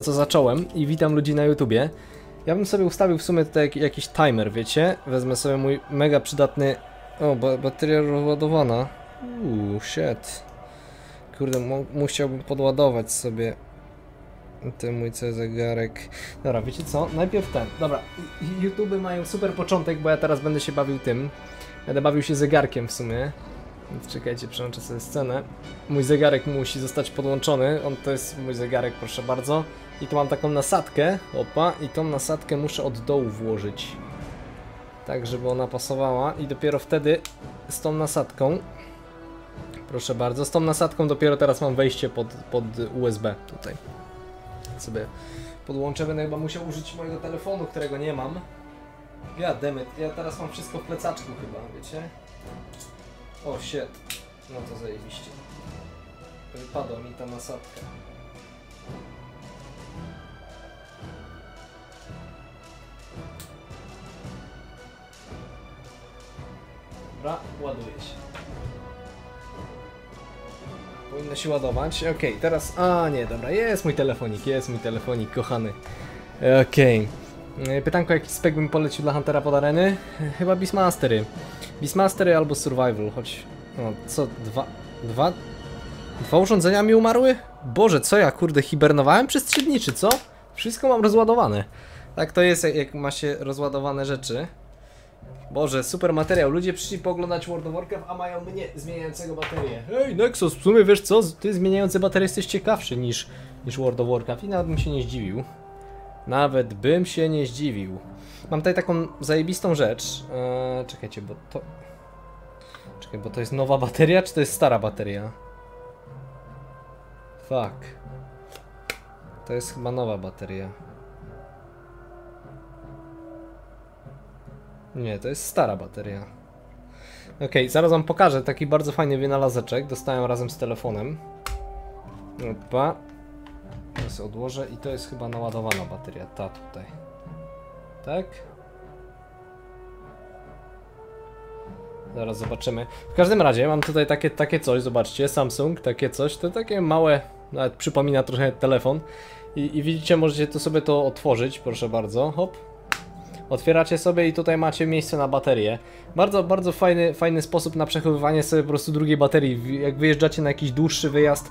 co zacząłem i witam ludzi na YouTubie. Ja bym sobie ustawił w sumie tutaj jakiś timer, wiecie? Wezmę sobie mój mega przydatny... O, bateria rozładowana. Shit. Kurde, musiałbym podładować sobie ten mój zegarek. Dobra, wiecie co? Najpierw ten. Dobra, YouTube mają super początek, bo ja teraz będę się bawił tym. Będę bawił się zegarkiem w sumie. Więc czekajcie, przełączę sobie scenę. Mój zegarek musi zostać podłączony. To jest mój zegarek, proszę bardzo. I tu mam taką nasadkę. Opa, i tą nasadkę muszę od dołu włożyć. Tak, żeby ona pasowała. I dopiero wtedy z tą nasadką... Proszę bardzo, z tą nasadką dopiero teraz mam wejście pod USB tutaj. Sobie podłączę, będę chyba musiał użyć mojego telefonu, którego nie mam. God damn it, ja teraz mam wszystko w plecaczku chyba, wiecie? O shit, no to zajebiście. Wypadła mi ta nasadka. Dobra, ładuje się. Powinno się ładować. Okej, teraz... A nie, dobra, jest mój telefonik, kochany. Okej. Pytanko, jaki spek bym polecił dla Huntera pod areny? Chyba Beastmastery. Beastmastery albo Survival, choć... No, co? Dwa urządzenia mi umarły? Boże, co ja, kurde, hibernowałem przez 3 dni, czy co? Wszystko mam rozładowane. Tak to jest, jak ma się rozładowane rzeczy. Boże, super materiał. Ludzie przyszli pooglądać World of Warcraft, a mają mnie zmieniającego baterię. Hej, Nexus, w sumie wiesz co? Ty zmieniający baterię jesteś ciekawszy niż World of Warcraft i nawet bym się nie zdziwił. Nawet bym się nie zdziwił. Mam tutaj taką zajebistą rzecz. Czekajcie, bo to... Czekaj, bo to jest nowa bateria, czy to jest stara bateria? Fuck. To jest chyba nowa bateria. Nie, to jest stara bateria. Okej, zaraz wam pokażę taki bardzo fajny wynalazeczek. Dostałem razem z telefonem. Opa. To sobie odłożę i to jest chyba naładowana bateria. Ta tutaj. Tak? Zaraz zobaczymy. W każdym razie mam tutaj takie coś, zobaczcie, Samsung, takie coś. To takie małe, nawet przypomina trochę telefon. I widzicie, możecie tu sobie to otworzyć, proszę bardzo. Hop. Otwieracie sobie i tutaj macie miejsce na baterię. Bardzo fajny sposób na przechowywanie sobie po prostu drugiej baterii. Jak wyjeżdżacie na jakiś dłuższy wyjazd,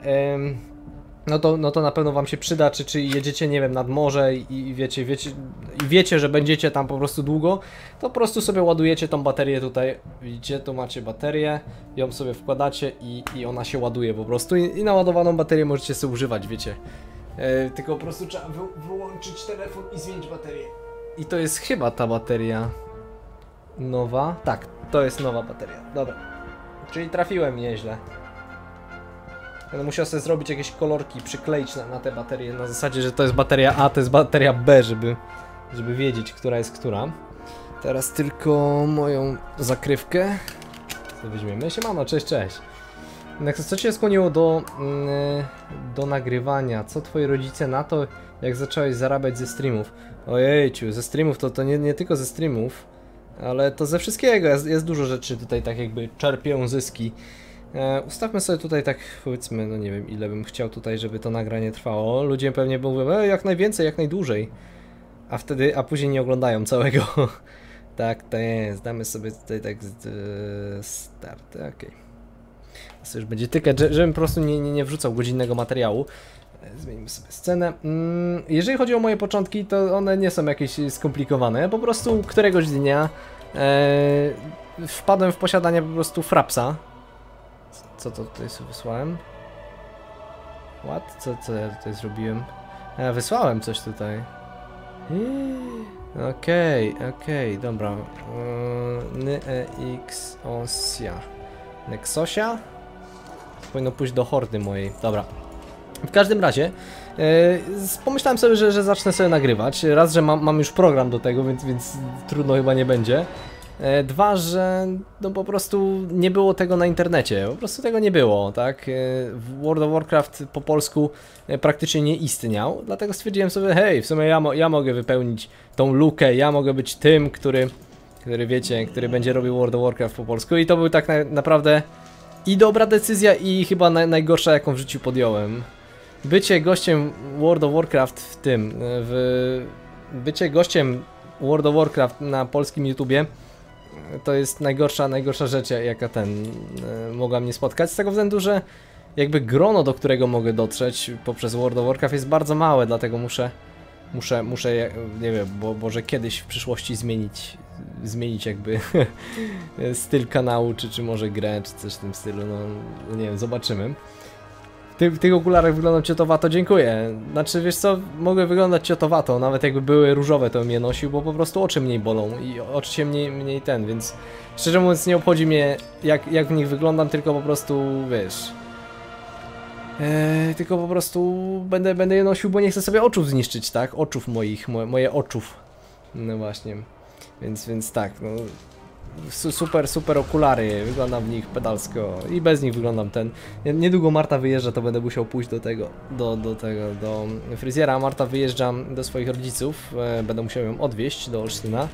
no to na pewno wam się przyda, czy jedziecie, nie wiem, nad morze i wiecie, że będziecie tam po prostu długo, to po prostu sobie ładujecie tą baterię tutaj. Widzicie, tu macie baterię, ją sobie wkładacie i ona się ładuje po prostu i naładowaną baterię możecie sobie używać, wiecie. Tylko po prostu trzeba wyłączyć telefon i zmienić baterię. I to jest chyba ta bateria nowa. Tak, to jest nowa bateria. Dobra. Czyli trafiłem nieźle. Będę musiał sobie zrobić jakieś kolorki, przykleić na te baterie. Na zasadzie, że to jest bateria A, to jest bateria B, żeby wiedzieć, która jest która. Teraz tylko moją zakrywkę. Co weźmiemy? Siemano, cześć. Nexus, co cię skłoniło do nagrywania? Co twoi rodzice na to, jak zacząłeś zarabiać ze streamów? Ojejciu, ze streamów to nie tylko ze streamów, ale to ze wszystkiego. Jest dużo rzeczy tutaj, tak jakby czerpią zyski. Ustawmy sobie tutaj tak, powiedzmy, no nie wiem ile bym chciał tutaj, żeby to nagranie trwało. Ludzie pewnie mówią, jak najwięcej, jak najdłużej. A później nie oglądają całego. Tak to jest, damy sobie tutaj tak start, okej. To już będzie tykać, żebym po prostu nie wrzucał godzinnego materiału. Zmienimy sobie scenę. Jeżeli chodzi o moje początki, to one nie są jakieś skomplikowane. Po prostu któregoś dnia wpadłem w posiadanie po prostu frapsa. Co to tutaj sobie wysłałem? What? Co ja tutaj zrobiłem? Wysłałem coś tutaj. Okej, dobra. Nexosia. Nexosia? Powinno pójść do hordy mojej. Dobra. W każdym razie pomyślałem sobie, że zacznę sobie nagrywać. Raz, że mam już program do tego, więc trudno chyba nie będzie. Dwa, że no po prostu nie było tego na internecie. Po prostu tego nie było, tak? World of Warcraft po polsku praktycznie nie istniał. Dlatego stwierdziłem sobie, hej, w sumie ja mogę wypełnić tą lukę. Ja mogę być tym, który wiecie, który będzie robił World of Warcraft po polsku. I to był tak naprawdę i dobra decyzja, i chyba najgorsza, jaką w życiu podjąłem. bycie gościem World of Warcraft bycie gościem World of Warcraft na polskim YouTubie to jest najgorsza rzecz, jaka mogła mnie spotkać, z tego względu, że jakby grono, do którego mogę dotrzeć poprzez World of Warcraft jest bardzo małe, dlatego muszę, nie wiem, bo może kiedyś w przyszłości zmienić jakby styl kanału, czy może grę, czy coś w tym stylu, no nie wiem, zobaczymy. W tych okularach wyglądam ciotowato, dziękuję. Znaczy, wiesz co, mogę wyglądać ciotowato, nawet jakby były różowe, to bym je nosił, bo po prostu oczy mniej bolą i oczy się mniej więc szczerze mówiąc nie obchodzi mnie jak w nich wyglądam, tylko po prostu, wiesz... tylko po prostu będę je nosił, bo nie chcę sobie oczów zniszczyć, tak? Oczów moje oczów. No właśnie. Więc tak, no... Super okulary, wyglądam w nich pedalsko i bez nich wyglądam niedługo Marta wyjeżdża, to będę musiał pójść do fryzjera. Marta wyjeżdża do swoich rodziców, będę musiał ją odwieźć do Olsztyna.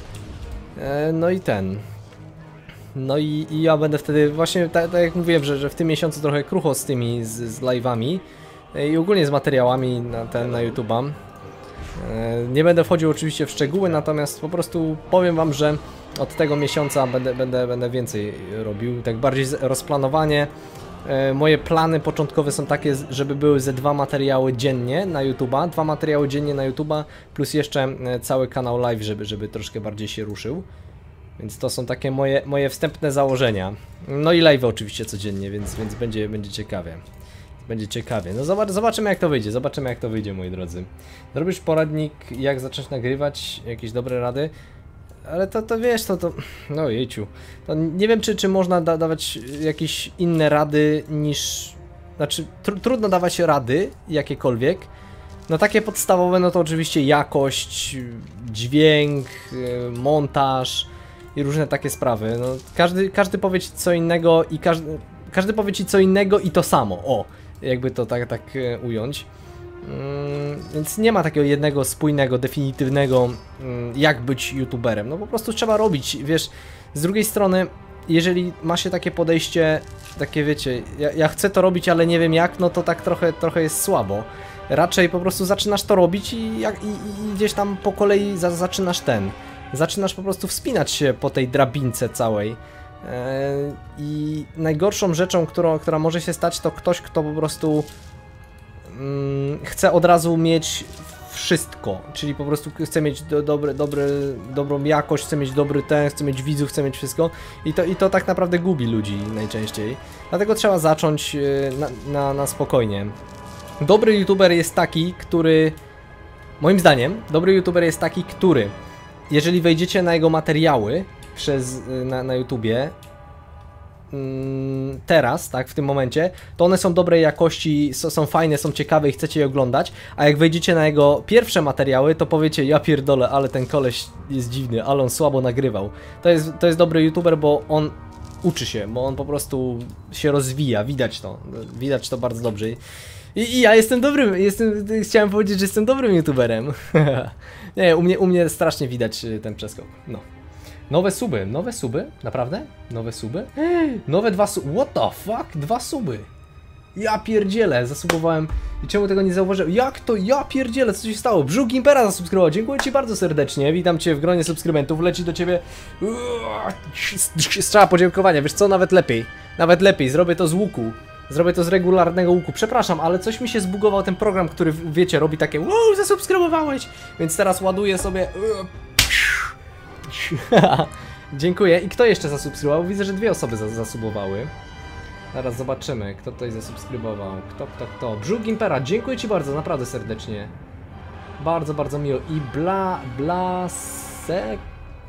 No i ja będę wtedy właśnie, tak jak mówiłem, że w tym miesiącu trochę krucho z tymi, z live'ami i ogólnie z materiałami na YouTube'a. Nie będę wchodził oczywiście w szczegóły, natomiast po prostu powiem wam, że od tego miesiąca będę więcej robił, tak bardziej rozplanowanie. Moje plany początkowe są takie, żeby były ze 2 materiały dziennie na YouTube'a, 2 materiały dziennie na YouTube'a, plus jeszcze cały kanał live, żeby troszkę bardziej się ruszył. Więc to są takie moje wstępne założenia. No i live oczywiście codziennie, więc będzie ciekawie. Będzie ciekawie. No zobaczymy jak to wyjdzie, moi drodzy. Zrobisz poradnik, jak zacząć nagrywać, jakieś dobre rady. Ale to wiesz, no jejciu. To nie wiem czy można dawać jakieś inne rady niż... Znaczy trudno dawać rady, jakiekolwiek. No takie podstawowe, no to oczywiście jakość, dźwięk, montaż i różne takie sprawy. No każdy powie ci co innego i każdy powie ci co innego i to samo. O, jakby to tak ująć. Więc nie ma takiego jednego spójnego, definitywnego jak być youtuberem. No po prostu trzeba robić, wiesz. Z drugiej strony, jeżeli ma się takie podejście, takie wiecie, ja chcę to robić, ale nie wiem jak, no to tak trochę jest słabo. Raczej po prostu zaczynasz to robić i gdzieś tam po kolei zaczynasz po prostu wspinać się po tej drabince całej. I najgorszą rzeczą, która może się stać, to ktoś, kto po prostu chce od razu mieć wszystko, czyli po prostu chce mieć dobrą jakość, chce mieć chce mieć widzów, chce mieć wszystko i to tak naprawdę gubi ludzi najczęściej. Dlatego trzeba zacząć na spokojnie. Dobry youtuber jest taki, który, moim zdaniem, jeżeli wejdziecie na jego materiały na YouTubie, teraz, tak, w tym momencie, to one są dobrej jakości, są fajne, są ciekawe i chcecie je oglądać, a jak wejdziecie na jego pierwsze materiały, to powiecie, ja pierdolę, ale ten koleś jest dziwny, ale on słabo nagrywał. To jest dobry youtuber, bo on uczy się, bo on po prostu się rozwija, widać to bardzo dobrze. I ja jestem dobrym, chciałem powiedzieć, że jestem dobrym youtuberem. Nie, u mnie strasznie widać ten przeskok, no. Nowe suby? Naprawdę? Nowe suby? Nowe 2 suby, what the fuck? 2 suby. Ja pierdzielę, zasubowałem i czemu tego nie zauważyłem? Jak to? Ja pierdzielę, co się stało? Brzuch Gimpera zasubskrybował, dziękuję ci bardzo serdecznie, witam cię w gronie subskrybentów, leci do ciebie strzała podziękowania, wiesz co, nawet lepiej, zrobię to z łuku. Zrobię to z regularnego łuku. Przepraszam, ale coś mi się zbugował ten program, który, wiecie, robi takie wow, zasubskrybowałeś! Więc teraz ładuję sobie... Dziękuję. I kto jeszcze zasubskrybował? Widzę, że 2 osoby zasubowały. Zaraz zobaczymy, kto tutaj zasubskrybował. Kto? Brzuch Gimpera, dziękuję ci bardzo, naprawdę serdecznie. Bardzo miło. I Blasek...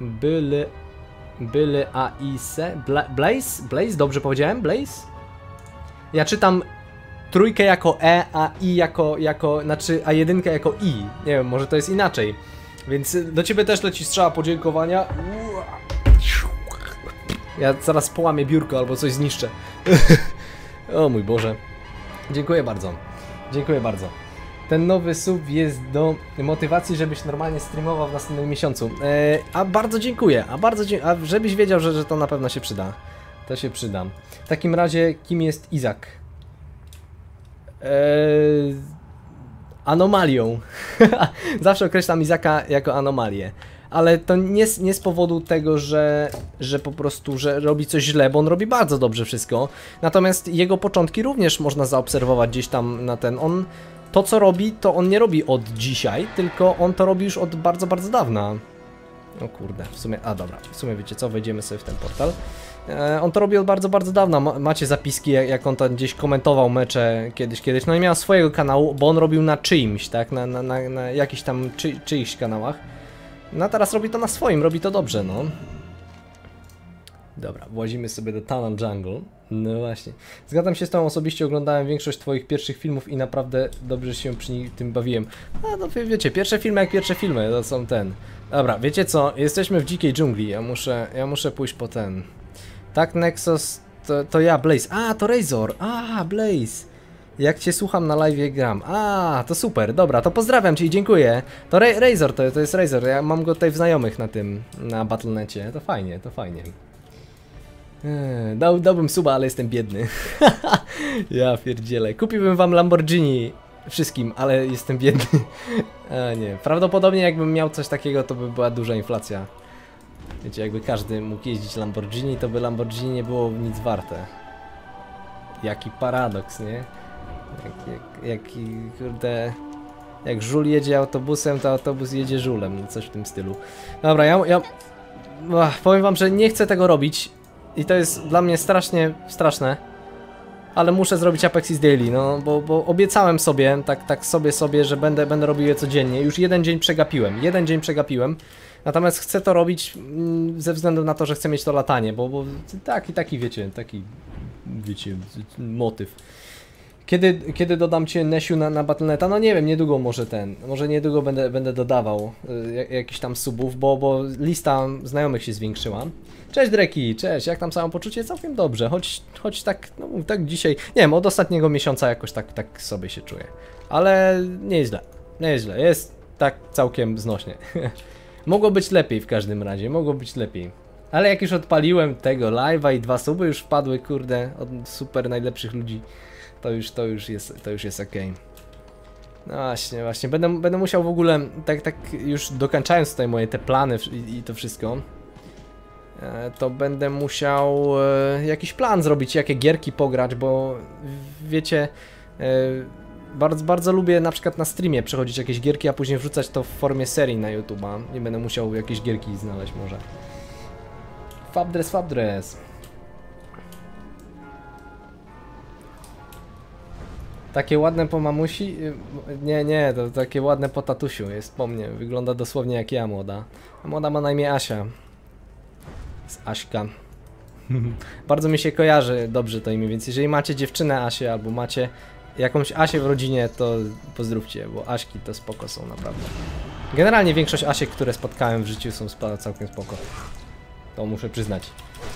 Byle Aise... Blaze? Dobrze powiedziałem? Blaze? Ja czytam 3 jako E, a I znaczy A1 jako I. Nie wiem, może to jest inaczej. Więc do ciebie też leci strzała podziękowania. Ja zaraz połamię biurko albo coś zniszczę. O mój Boże. Dziękuję bardzo. Ten nowy sub jest do motywacji, żebyś normalnie streamował w następnym miesiącu. A bardzo dziękuję. A żebyś wiedział, że to na pewno się przyda. To się przyda. W takim razie, kim jest Izak? Anomalią. Zawsze określam Izaka jako anomalię. Ale to nie z powodu tego, że po prostu, że robi coś źle, bo on robi bardzo dobrze wszystko. Natomiast jego początki również można zaobserwować gdzieś tam na ten. To co robi, to on nie robi od dzisiaj, tylko on to robi już od bardzo, bardzo dawna. O kurde, w sumie, dobra, w sumie wiecie co, wejdziemy sobie w ten portal. On to robi od bardzo, bardzo dawna. Macie zapiski, jak on tam gdzieś komentował mecze kiedyś. No i miał swojego kanału, bo on robił na czyimś, tak? Na jakichś tam czyichś kanałach. No a teraz robi to na swoim, robi to dobrze, no. Dobra, włazimy sobie do Tunnel Jungle. No właśnie. Zgadzam się z tobą, osobiście oglądałem większość twoich pierwszych filmów i naprawdę dobrze się przy tym bawiłem. A no wiecie, pierwsze filmy jak pierwsze filmy, to są ten. Dobra, wiecie co? Jesteśmy w dzikiej dżungli, ja muszę pójść po ten. Tak, Nexus, to ja, Blaze. A, to Razor. A, Blaze. Jak cię słucham na live gram. A, to super, dobra, to pozdrawiam cię i dziękuję. To Razor, to jest Razor, ja mam go tutaj w znajomych na Battle.necie. To fajnie, to fajnie. Dałbym suba, ale jestem biedny. Ja pierdzielę. Kupiłbym wam Lamborghini wszystkim, ale jestem biedny. A nie, prawdopodobnie jakbym miał coś takiego, to by była duża inflacja. Wiecie, jakby każdy mógł jeździć Lamborghini, to by Lamborghini nie było nic warte. Jaki paradoks, nie? Jaki, kurde... Jak żul jedzie autobusem, to autobus jedzie żulem, no coś w tym stylu. Dobra, powiem wam, że nie chcę tego robić. I to jest dla mnie straszne. Ale muszę zrobić Apexis Daily, no, bo obiecałem sobie, tak sobie, że będę robił je codziennie. Już jeden dzień przegapiłem. Natomiast chcę to robić ze względu na to, że chcę mieć to latanie, bo taki wiecie, motyw. Kiedy dodam cię, Nesiu, na Battle.neta? No nie wiem, niedługo może niedługo będę dodawał jakiś tam subów, bo lista znajomych się zwiększyła. Cześć Dreki, cześć, jak tam samopoczucie? Całkiem dobrze, choć tak, no tak dzisiaj, nie wiem, od ostatniego miesiąca jakoś tak sobie się czuję. Ale nieźle, jest tak całkiem znośnie. Mogło być lepiej w każdym razie, mogło być lepiej. Ale jak już odpaliłem tego live'a i 2 suby już wpadły, kurde, od super najlepszych ludzi. To już jest okej. No właśnie, będę musiał w ogóle, tak już dokończając tutaj moje te plany i to wszystko, to będę musiał jakiś plan zrobić, jakie gierki pograć, bo wiecie, bardzo lubię na przykład na streamie przechodzić jakieś gierki, a później wrzucać to w formie serii na YouTube'a. Nie będę musiał jakieś gierki znaleźć może. Fabdress. Takie ładne po mamusi? Nie, to takie ładne po tatusiu jest po mnie. Wygląda dosłownie jak ja, młoda. A młoda ma na imię Asia. Z Aśka. Bardzo mi się kojarzy dobrze to imię, więc jeżeli macie dziewczynę Asię albo macie jakąś Asię w rodzinie, to pozdrówcie, bo Aśki to spoko są naprawdę. Generalnie większość Asiek, które spotkałem w życiu, są całkiem spoko. To muszę przyznać.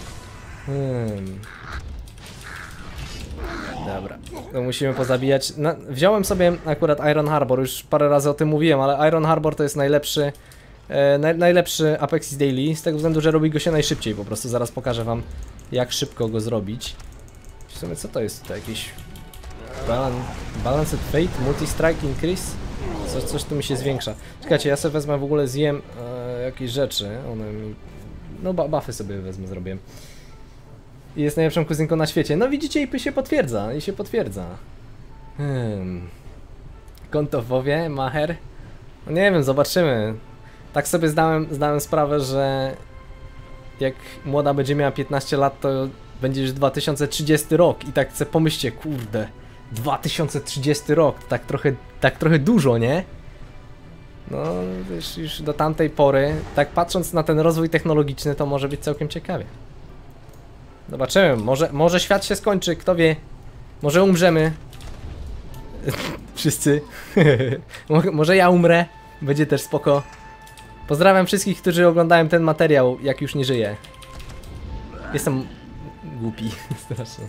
Dobra, to musimy pozabijać. Wziąłem sobie akurat Iron Harbor, już parę razy o tym mówiłem, ale Iron Harbor to jest najlepszy Apexis Daily, z tego względu, że robi go się najszybciej po prostu. Zaraz pokażę wam, jak szybko go zrobić. W sumie co to jest tutaj? Jakiś Balanced Fate, Multi-Strike Increase? Coś tu mi się zwiększa. Czekajcie, ja sobie wezmę w ogóle, zjem jakieś rzeczy, one mi... No buffy sobie wezmę, zrobię. I jest najlepszą kuzynką na świecie. No widzicie, i się potwierdza. Konto w WoWie, Maher? No nie wiem, zobaczymy. Tak sobie zdałem sprawę, że jak młoda będzie miała 15 lat, to będzie już 2030 rok i tak sobie pomyślcie, kurde, 2030 rok, tak trochę dużo, nie? No, już do tamtej pory, tak patrząc na ten rozwój technologiczny, to może być całkiem ciekawie. Zobaczymy, może świat się skończy, kto wie. Może umrzemy. Wszyscy. Może ja umrę, będzie też spoko. Pozdrawiam wszystkich, którzy oglądają ten materiał, jak już nie żyję. Jestem głupi, strasznie.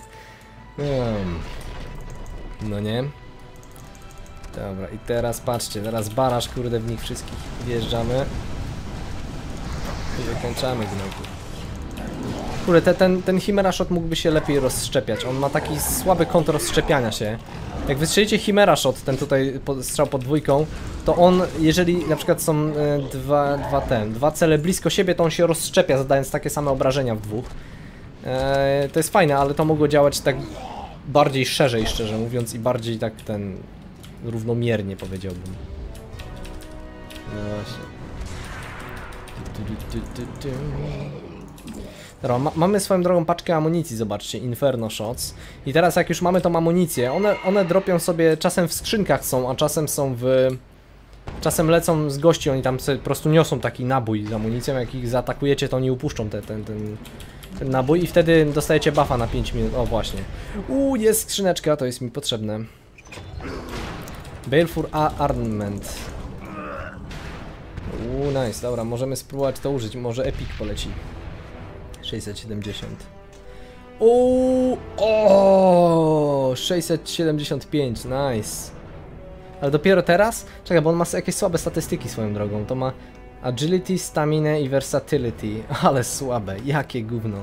No nie. Dobra, i teraz patrzcie, teraz baraż, kurde, w nich wszystkich wjeżdżamy. I wykończamy gnojków. Kurde, ten Chimera Shot mógłby się lepiej rozszczepiać. On ma taki słaby kąt rozszczepiania się. Jak wystrzelicie Chimera Shot, ten tutaj strzał pod dwójką, to on, jeżeli na przykład są dwa cele blisko siebie, to on się rozszczepia, zadając takie same obrażenia w dwóch. To jest fajne, ale to mogło działać tak bardziej szerzej, szczerze mówiąc, i bardziej tak równomiernie, powiedziałbym. No właśnie. Dobra, mamy swoją drogą paczkę amunicji, zobaczcie, Inferno Shots. I teraz jak już mamy tą amunicję, one dropią sobie, czasem w skrzynkach są, a czasem są czasem lecą z gości, oni tam sobie po prostu niosą taki nabój z amunicją, jak ich zaatakujecie, to oni upuszczą ten nabój i wtedy dostajecie buffa na 5 minut, o właśnie. Jest skrzyneczka, to jest mi potrzebne. Baleful Armament. Nice, dobra, możemy spróbować to użyć, może Epic poleci. 670. 675, nice. Ale dopiero teraz? Czekaj, bo on ma jakieś słabe statystyki swoją drogą. To ma Agility, Stamina i Versatility. Ale słabe, jakie gówno.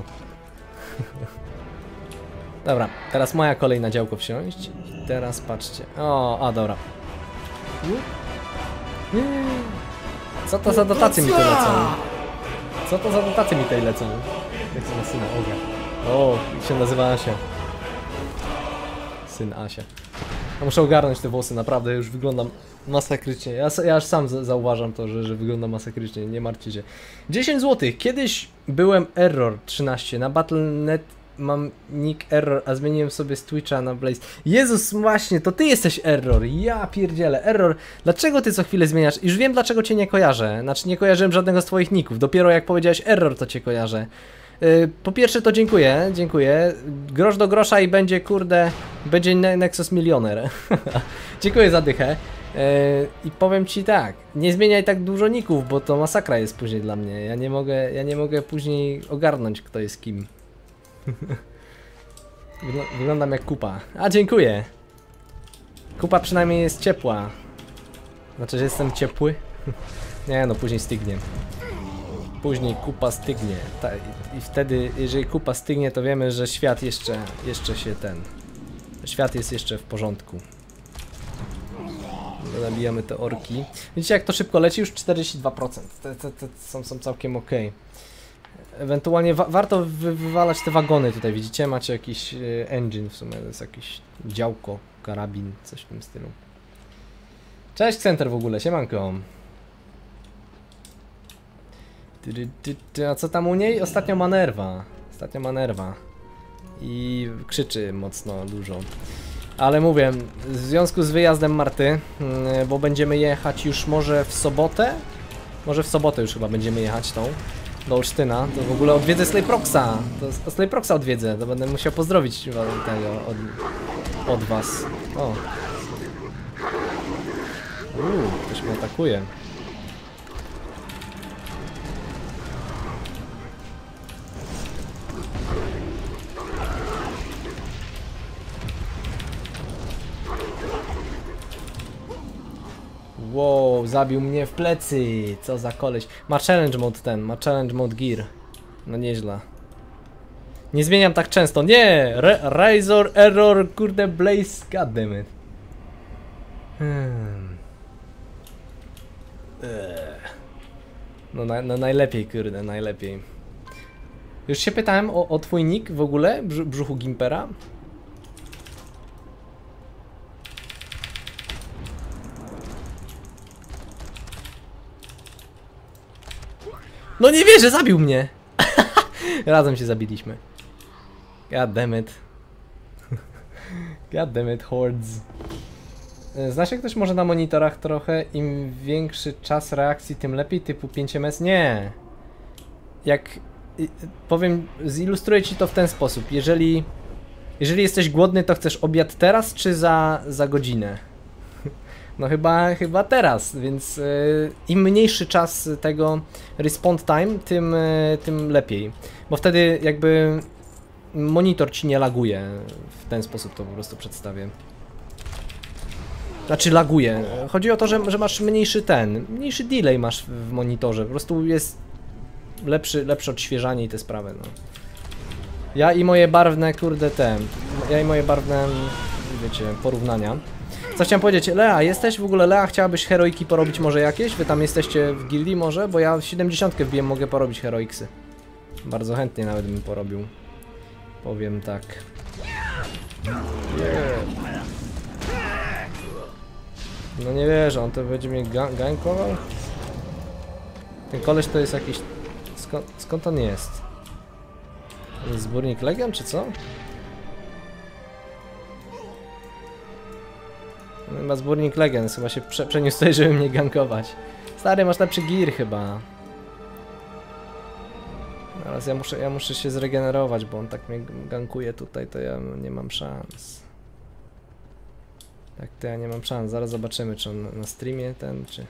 Dobra, teraz moja kolej na działko wsiąść. I teraz patrzcie. Dobra. Co to za dotacje mi tu lecą? Co to za dotacje mi tutaj lecą? Jak to na syna Oga. Się nazywa Asia. Syn Asia. Ja muszę ogarnąć te włosy, naprawdę już wyglądam masakrycznie. Ja aż sam zauważam to, że wyglądam masakrycznie, nie martwcie się. 10 zł. Kiedyś byłem Error 13 na Battle.net. Mam nick Error, a zmieniłem sobie z Twitcha na Blaze. Jezus, właśnie, to ty jesteś Error. Ja pierdzielę. Error, dlaczego ty co chwilę zmieniasz? Już wiem, dlaczego cię nie kojarzę. Znaczy, nie kojarzyłem żadnego z twoich nicków. Dopiero jak powiedziałeś Error, to cię kojarzę. Po pierwsze to dziękuję. Grosz do grosza i będzie, kurde, będzie Nexus milioner. Dziękuję za dychę. I powiem ci tak, nie zmieniaj tak dużo ników, bo to masakra jest później dla mnie. Ja nie mogę później ogarnąć, kto jest kim. Wyglądam jak kupa. Dziękuję. Kupa przynajmniej jest ciepła. Znaczy, że jestem ciepły? Nie no, później stygnie. Później kupa stygnie. I wtedy, jeżeli kupa stygnie, to wiemy, że świat jeszcze się świat jest jeszcze w porządku. Zabijamy te orki. Widzicie, jak to szybko leci? Już 42%. Te są całkiem ok. Ewentualnie warto wywalać te wagony tutaj, widzicie? Macie jakiś engine w sumie, to jest jakieś działko, karabin, coś w tym stylu. Cześć Center w ogóle, siemanko. A co tam u niej? Ostatnio ma nerwa. I krzyczy mocno, dużo. Ale mówię, w związku z wyjazdem Marty, bo będziemy jechać już może w sobotę? Może w sobotę już chyba będziemy jechać do Olsztyna, to w ogóle odwiedzę Slayproxa. To Slayproxa odwiedzę, to będę musiał pozdrowić tego od was. Ktoś mnie atakuje. Wow, zabił mnie w plecy. Co za koleś. Ma challenge mode ma challenge mode gear. No nieźle. Nie zmieniam tak często. Nie! Razor, Error, kurde, Blaze, goddammit. No najlepiej, kurde, najlepiej. Już się pytałem o twój nick w ogóle, brzuchu Gimpera. No nie wierzę, zabił mnie! Razem się zabiliśmy. Goddammit. Goddammit, hordes. Znasz jak ktoś może na monitorach trochę, im większy czas reakcji, tym lepiej, typu 5ms? Nie. Powiem, zilustruję ci to w ten sposób. Jeżeli jesteś głodny, to chcesz obiad teraz, czy za godzinę? No chyba teraz, więc im mniejszy czas tego respond time, tym lepiej. Bo wtedy jakby monitor ci nie laguje. W ten sposób to po prostu przedstawię. Znaczy laguje. Chodzi o to, że masz mniejszy delay masz w monitorze. Po prostu jest lepsze odświeżanie i te sprawy, no. Ja i moje barwne, kurde, ja i moje barwne wiecie, porównania. Co chciałem powiedzieć, Lea, jesteś w ogóle, Lea, chciałabyś heroiki porobić może jakieś? Wy tam jesteście w gildii może? Bo ja 70 wbiłem, mogę porobić heroiksy. Bardzo chętnie nawet bym porobił. Powiem tak. No nie wierzę, on to będzie mnie gankował? Ten koleś to jest jakiś... Skąd on jest? On jest zbiornik Legion, czy co? No, chyba zbiornik Legion, chyba się przeniósł tutaj, żeby mnie gankować. Stary, masz lepszy gear chyba. Teraz ja muszę się zregenerować, bo on tak mnie gankuje tutaj, to ja nie mam szans. Tak, to ja nie mam szans. Zaraz zobaczymy, czy on na streamie ten, czy...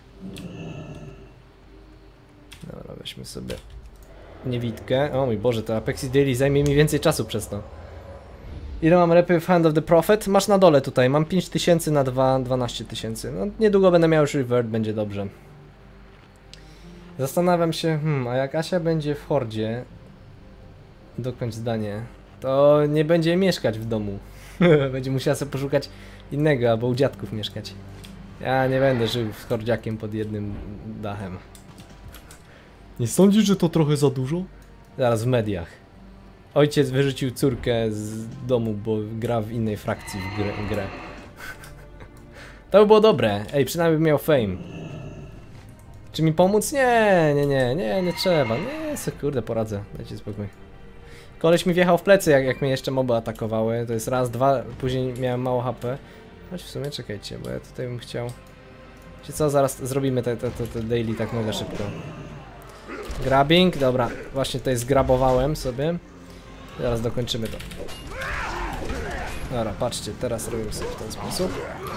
Dobra, weźmy sobie niewidkę. O mój Boże, to Apexis Daily zajmie mi więcej czasu przez to. Ile mam repy w Hand of the Prophet? Masz na dole tutaj, mam 5000 na 12 000. No niedługo będę miał już revert, będzie dobrze. Zastanawiam się, a jak Asia będzie w hordzie, dokończ zdanie, to nie będzie mieszkać w domu. Będzie musiała sobie poszukać innego, albo u dziadków mieszkać. Ja nie będę żył z hordziakiem pod jednym dachem. Nie sądzisz, że to trochę za dużo? Zaraz w mediach. Ojciec wyrzucił córkę z domu, bo gra w innej frakcji w grę. To by było dobre. Ej, przynajmniej bym miał fame. Czy mi pomóc? Nie trzeba. Nie, kurde, poradzę. Dajcie spokój. Koleś mi wjechał w plecy, jak mnie jeszcze moby atakowały. To jest raz, dwa, później miałem mało HP. Choć w sumie czekajcie, bo ja tutaj bym chciał... Wiecie co, zaraz zrobimy te daily tak mega szybko. Grabbing, dobra, właśnie tutaj zgrabowałem sobie. Zaraz dokończymy to. Dobra, patrzcie, teraz robimy sobie w ten sposób.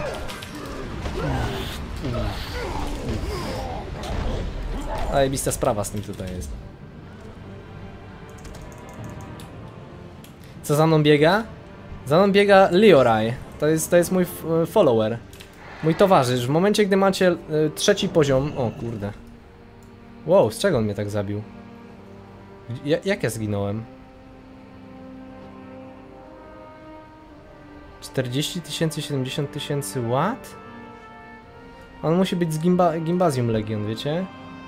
Zajebista sprawa z tym tutaj jest. Co za mną biega? Za mną biega Leorai. To jest mój follower. Mój towarzysz. W momencie, gdy macie trzeci poziom... O kurde. Wow, z czego on mnie tak zabił? Jak ja zginąłem? 40 000, 70 000 what? On musi być z Gimbazium Legion, wiecie?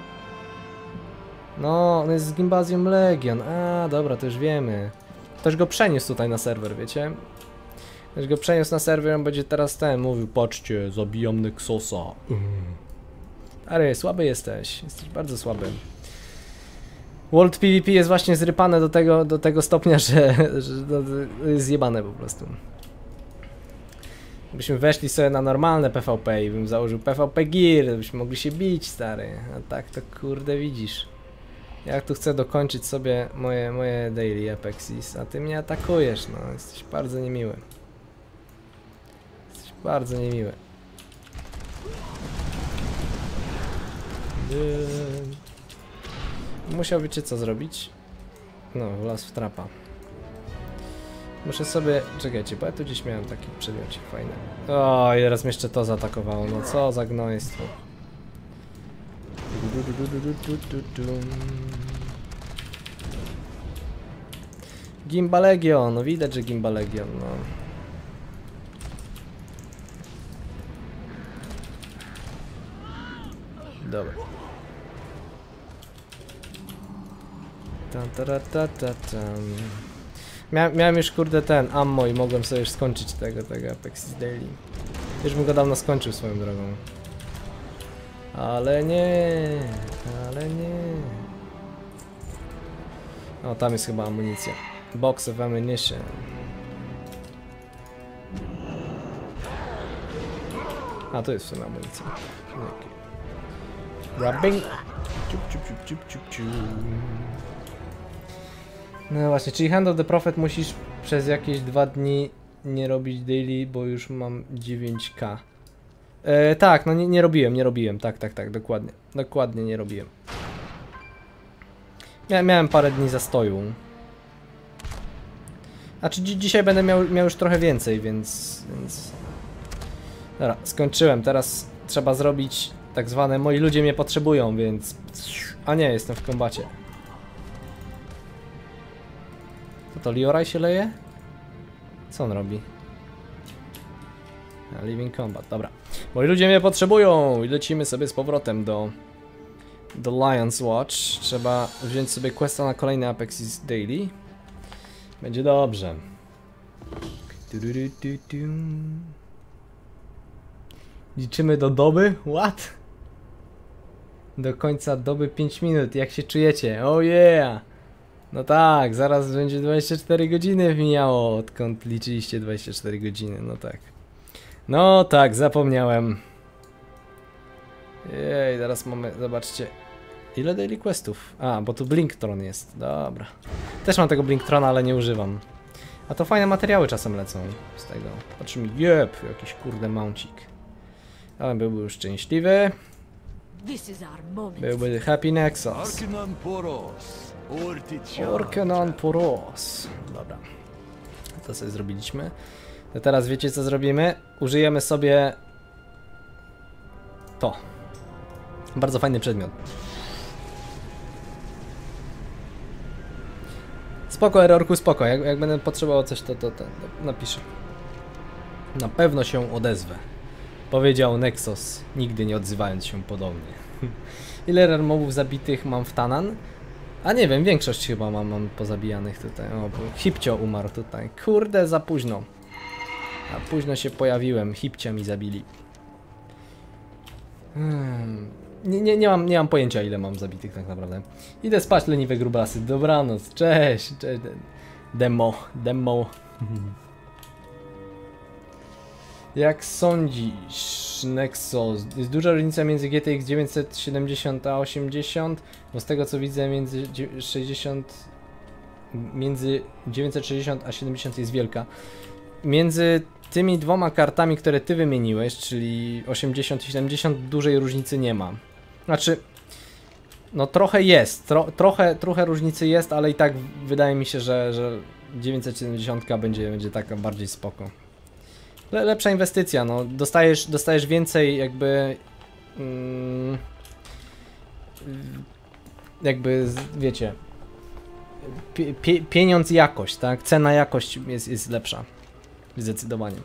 No, on jest z Gimbazium Legion. A, dobra, to już wiemy. Ktoś go przeniósł tutaj na serwer, wiecie? Ktoś go przeniósł na serwer, on będzie teraz ten mówił, patrzcie, zabijam Nexosa. Stary, słaby jesteś. Jesteś bardzo słaby. World PvP jest właśnie zrypane do tego stopnia, że jest zjebane po prostu. Gdybyśmy weszli sobie na normalne PvP i bym założył PvP Gear, to byśmy mogli się bić, stary. A tak to kurde widzisz. Ja tu chcę dokończyć sobie moje daily Apexis, a ty mnie atakujesz, no. Jesteś bardzo niemiły. Jesteś bardzo niemiły. Musiał wiecie co zrobić? No, wlazł w trapa. Muszę sobie... Czekajcie, bo ja tu gdzieś miałem taki przedmiocik fajny. O, i teraz mnie jeszcze to zaatakowało, no co za gnojstwo. Gimba Legion, no widać, że Gimba Legion, no. Dobra. Miałem już kurde ten ammo i mogłem sobie już skończyć tego Apexis Daily. Już bym go dawno skończył swoją drogą. Ale nie. O, tam jest chyba amunicja. Box of ammunition. A, to jest w sumie amunicja. Grabbing. No właśnie, czyli Hand of the Prophet musisz przez jakieś 2 dni nie robić daily, bo już mam 9k. Tak, no nie robiłem, tak, dokładnie. Dokładnie nie robiłem. Miałem parę dni zastoju. Znaczy dzisiaj będę miał już trochę więcej, więc... Dobra, skończyłem, teraz trzeba zrobić tak zwane moi ludzie mnie potrzebują, więc... A nie, jestem w kombacie. To Leorai się leje? Co on robi? Living Combat, dobra. Moi ludzie mnie potrzebują i lecimy sobie z powrotem do Lion's Watch. Trzeba wziąć sobie questa na kolejny Apexis Daily. Będzie dobrze. Liczymy do doby? What? Do końca doby 5 minut, jak się czujecie? Oh yeah! No tak, zaraz będzie 24 godziny mijało, odkąd liczyliście 24 godziny, no tak. No tak, zapomniałem. Jej, teraz mamy, zobaczcie. Ile daily questów? A, bo tu Blinktron jest, dobra. Też mam tego Blinktrona, ale nie używam. A to fajne materiały czasem lecą z tego. Patrzymy, jep, jakiś kurde mouncik. Ale byłby już szczęśliwy. Byłby Happy Nexus. Orkenon Poros. Dobra. To sobie zrobiliśmy. To teraz wiecie co zrobimy? Użyjemy sobie to. Bardzo fajny przedmiot. Spoko, Errorku, spoko. Jak będę potrzebował coś, to napiszę. Na pewno się odezwę. Powiedział Nexus, nigdy nie odzywając się podobnie. Ile rare mobów zabitych mam w Tanan? A nie wiem, większość chyba mam pozabijanych tutaj. O, bo Hipcio umarł tutaj. Kurde, za późno. A późno się pojawiłem, Hipcia mi zabili. Nie mam pojęcia ile mam zabitych tak naprawdę. Idę spać, leniwe grubasy. Dobranoc, cześć. Demo. Jak sądzisz, Nexus? Jest duża różnica między GTX 970 a 80, bo z tego co widzę między 960 a 70 jest wielka. Między tymi dwoma kartami, które ty wymieniłeś, czyli 80 i 70, dużej różnicy nie ma. Znaczy, no trochę jest, trochę różnicy jest, ale i tak wydaje mi się, że 970 będzie taka bardziej spoko. Lepsza inwestycja, no. Dostajesz więcej jakby... jakby, wiecie... pieniądz jakość, tak? Cena jakość jest lepsza. Zdecydowanie.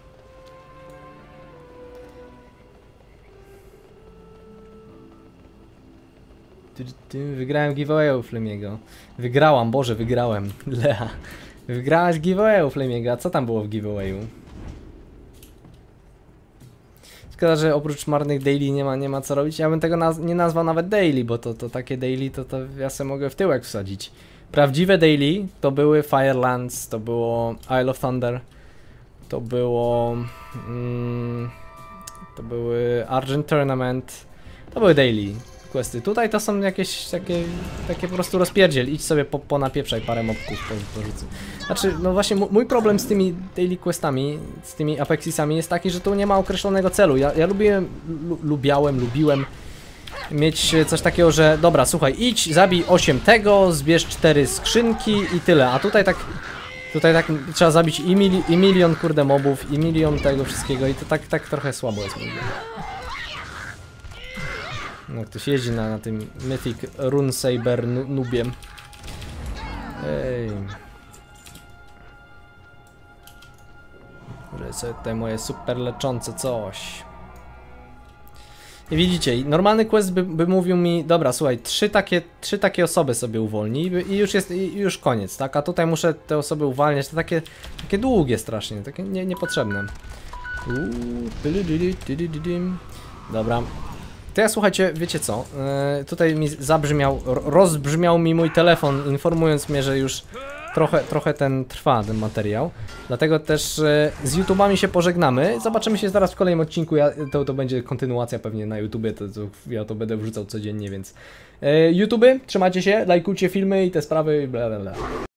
Wygrałem giveaway u Flemiego. Wygrałam, Boże, wygrałem. Lea. Wygrałaś giveaway u Flemiego, a co tam było w giveawayu? Szkoda, że oprócz marnych daily nie ma co robić. Ja bym tego nie nazwał nawet daily, bo to takie daily to ja sobie mogę w tyłek wsadzić. Prawdziwe daily to były Firelands, to było Isle of Thunder, to było... to były Argent Tournament, to były daily questy. Tutaj to są jakieś takie po prostu rozpierdziel. Idź sobie ponapieprzaj parę mobków porzucę. Znaczy, no właśnie mój problem z tymi daily questami, z tymi Apexisami jest taki, że tu nie ma określonego celu. Ja lubiłem mieć coś takiego, że dobra, słuchaj, idź, zabij 8 tego, zbierz 4 skrzynki i tyle. A tutaj tak trzeba zabić i milion kurde mobów, i milion tego wszystkiego i to tak trochę słabo jest. No, ktoś jeździ na tym Mythic Runesaber nubiem. Ej. Że sobie te moje super leczące coś. I widzicie, normalny quest by mówił mi, dobra, słuchaj, trzy takie osoby sobie uwolnij i już koniec, tak? A tutaj muszę te osoby uwalniać, to takie długie strasznie, takie niepotrzebne. Dobra. To ja, słuchajcie, wiecie co, tutaj mi rozbrzmiał mi mój telefon, informując mnie, że już trochę trwa ten materiał. Dlatego też z YouTubami się pożegnamy. Zobaczymy się zaraz w kolejnym odcinku. To będzie kontynuacja pewnie na YouTubie, ja to będę wrzucał codziennie, więc YouTuby, trzymajcie się, lajkujcie filmy i te sprawy, bla bla bla.